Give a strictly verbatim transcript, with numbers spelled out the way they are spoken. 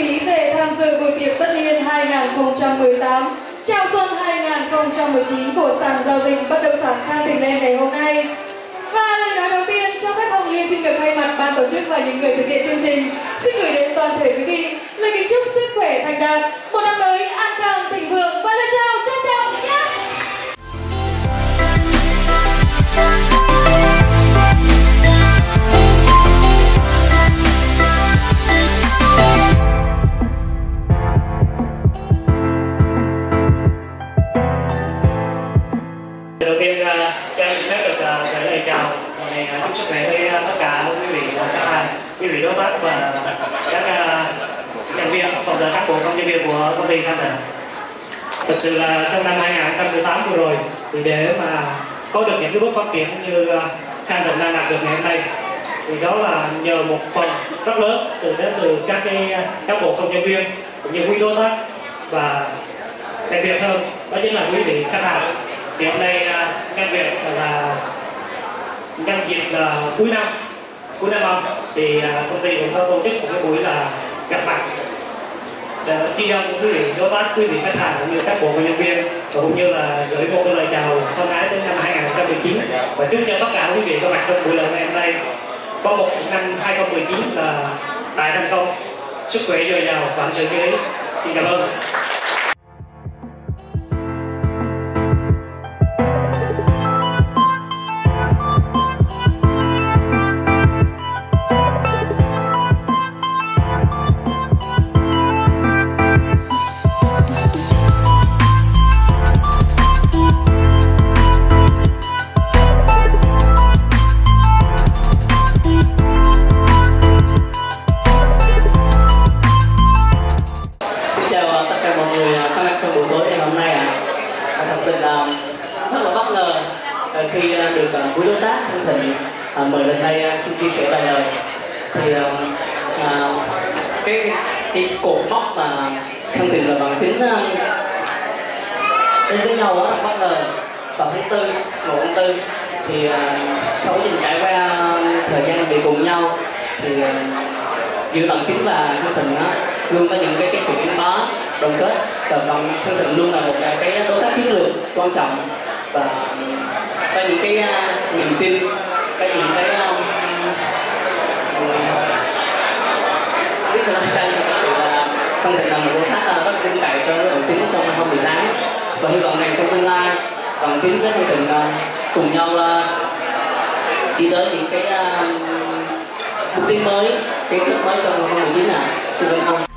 ký về tham dự buổi tiệc tất niên hai nghìn không trăm mười tám, chào xuân hai nghìn không trăm mười chín của sàn giao dịch bất động sản Khang Thịnh Lên ngày hôm nay. Và lời nói đầu tiên cho phép Hồng Liên xin được thay mặt ban tổ chức và những người thực hiện chương trình xin gửi đến toàn thể quý vị lời kính chúc sức khỏe thành đạt, một năm mới an khang thịnh vượng và lời chào trân trọng nhé. Đầu tiên cho em xin phép được gửi lời chào này chúc sức khỏe với tất cả quý vị khách hàng, quý vị đối tác và các nhân viên cộng đồng cán bộ công nhân viên của công ty Khang Thịnh. Thật sự là trong năm hai nghìn không trăm mười tám vừa rồi thì để mà có được những cái bước phát triển như Khang Thịnh đang đạt được ngày hôm nay thì đó là nhờ một phần rất lớn từ đến từ các cái cán bộ công nhân viên cũng như quý đối tác và đặc biệt hơn đó chính là quý vị khách hàng. Thì hôm nay nhân việc là nhân dịp là cuối năm cuối năm ông thì công ty cũng có tổ chức một cái buổi là gặp mặt để tri ân quý vị đối tác, quý vị khách hàng cũng như các bộ công nhân viên và cũng như là gửi một cái lời chào thân ái đến năm hai nghìn không trăm mười chín và chúc cho tất cả quý vị có mặt trong buổi lễ ngày hôm nay có một năm hai nghìn không trăm mười chín là đại thành công, sức khỏe dồi dào, vạn sự như ý. Xin cảm ơn. Rất là bất ngờ khi được quý đối tác Khang Thịnh mời lên đây xin chia sẻ vài lời. Thì à, cái cái cột mốc mà Khang Thịnh và Bằng Tín đến với nhau đó bất ngờ vào tháng tư, một tháng tư thì à, sau quá trình trải qua thời gian bị cùng nhau thì à, giữa Bằng Tín và Khang Thịnh đó, luôn có những cái cái sự gắn bó đoàn kết và Bằng Khang Thịnh luôn là một cái, cái đối tác chiến lược quan trọng và có những cái uh, niềm tin, có những cái um, biết là sai nhưng thật sự là Khang Thịnh là một đối tác uh, rất tin cậy cho Bằng Tín trong năm hai nghìn không trăm mười tám và hy vọng rằng trong tương lai Bằng Tín với Khang Thịnh uh, cùng nhau uh, đi tới những cái uh, mục tiêu mới, cái kết mới trong năm hai nghìn không trăm mười chín này. Xin cảm ơn.